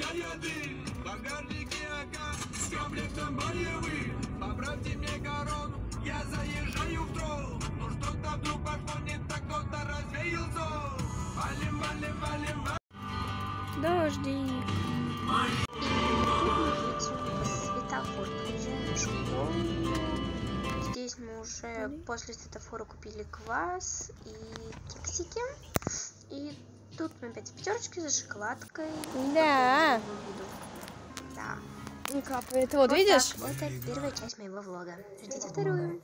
наряды, багажники АК с комплектом боевых. Поправьте мне корону, я заезжаю в трол. Ну что-то вдруг пошло не так, кто-то развеял зол. Валим, валим, валим, валим. Дожди. Светофор, приезжаем в школу. Здесь мы уже после светофора купили квас и кексики. И тут мы опять в пятерочке за шоколадкой. Да. Да. Не капает. Вот видишь? Так, это первая часть моего влога. Ждите вторую.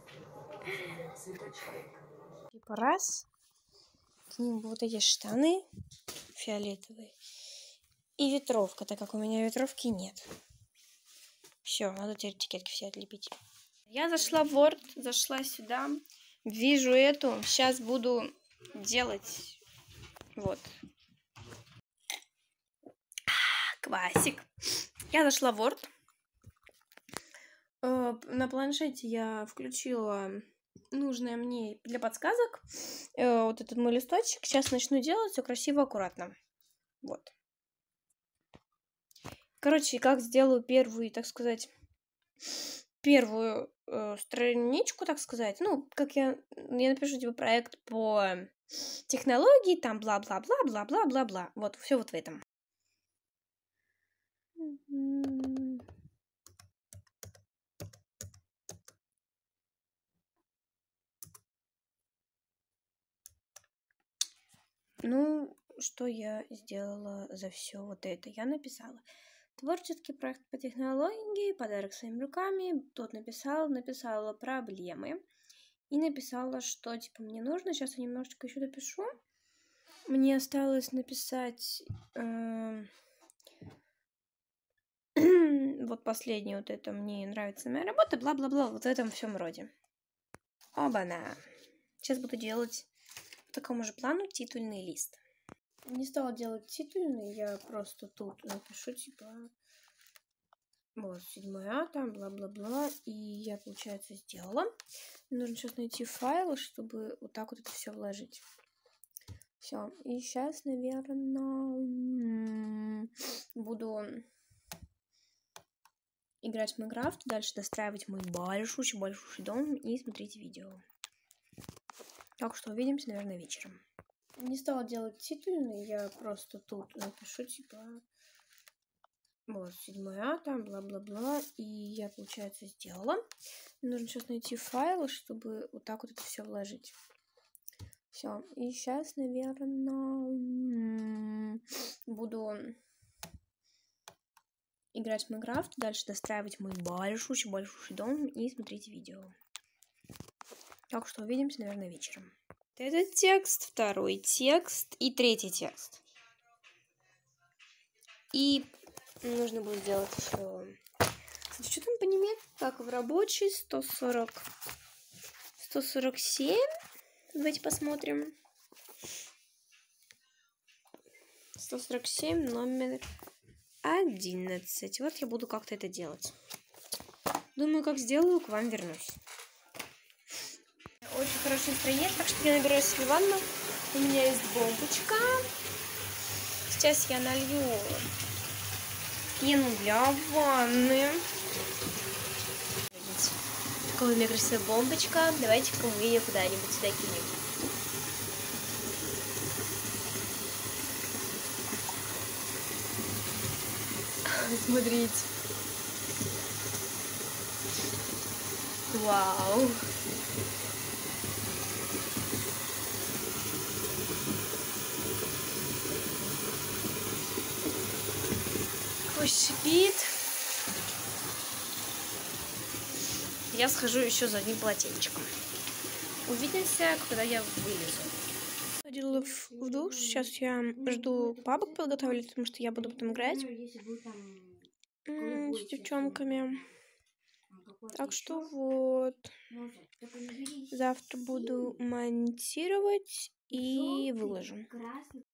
Типа раз. К ним вот эти штаны фиолетовые. И ветровка, так как у меня ветровки нет. Все, надо теперь этикетки все отлепить. Я зашла в Word, зашла сюда. Вижу эту. Сейчас буду делать. Вот. Квасик. Я зашла в Word. На планшете я включила нужное мне для подсказок. Вот этот мой листочек. Сейчас начну делать все красиво, аккуратно. Вот. Короче, как сделаю первую, так сказать, первую страничку, так сказать. Ну, как я напишу типа проект по технологии, там бла-бла-бла, бла-бла-бла-бла. Вот, все вот в этом. Ну, что я сделала за все вот это? Я написала творческий проект по технологии, подарок своими руками. Тут написала проблемы. И написала, что типа мне нужно. Сейчас я немножечко еще допишу. Мне осталось написать вот последнее вот это. Мне нравится моя работа, бла-бла-бла. Вот в этом всем роде. Оба-на. Сейчас буду делать по такому же плану титульный лист. Не стала делать титульный, я просто тут напишу типа вот 7А там бла-бла-бла. И я, получается, сделала. Мне нужно сейчас найти файлы, чтобы вот так вот это все вложить. Все. И сейчас, наверное, буду играть в Майнкрафт, дальше достраивать мой большущий дом и смотреть видео. Так что увидимся, наверное, вечером. Не стала делать титульный, я просто тут напишу типа вот 7А там бла-бла-бла. И я, получается, сделала. Мне нужно сейчас найти файлы, чтобы вот так вот это все вложить. Все. И сейчас, наверное, буду играть в Майнкрафт, дальше достраивать мой большущий дом и смотреть видео. Так что увидимся, наверное, вечером. Этот текст, второй текст и третий текст. И нужно будет сделать еще... Кстати, что там по немецки? Как в рабочий 147. Давайте посмотрим. 147 номер 11. Вот я буду как-то это делать. Думаю, как сделаю, к вам вернусь. Очень хорошее настроение, так что я набираю себе ванну. У меня есть бомбочка. Сейчас я налью пену для ванны. Такая у меня красивая бомбочка. Давайте-ка мы ее куда-нибудь сюда кинем. Смотрите. Вау. Пусть шипит. Я схожу еще за одним полотенчиком. Увидимся, когда я вылезу. Сходила в душ. Сейчас я жду бабок подготовить, потому что я буду потом играть с девчонками. Так что вот. Завтра буду монтировать и выложу.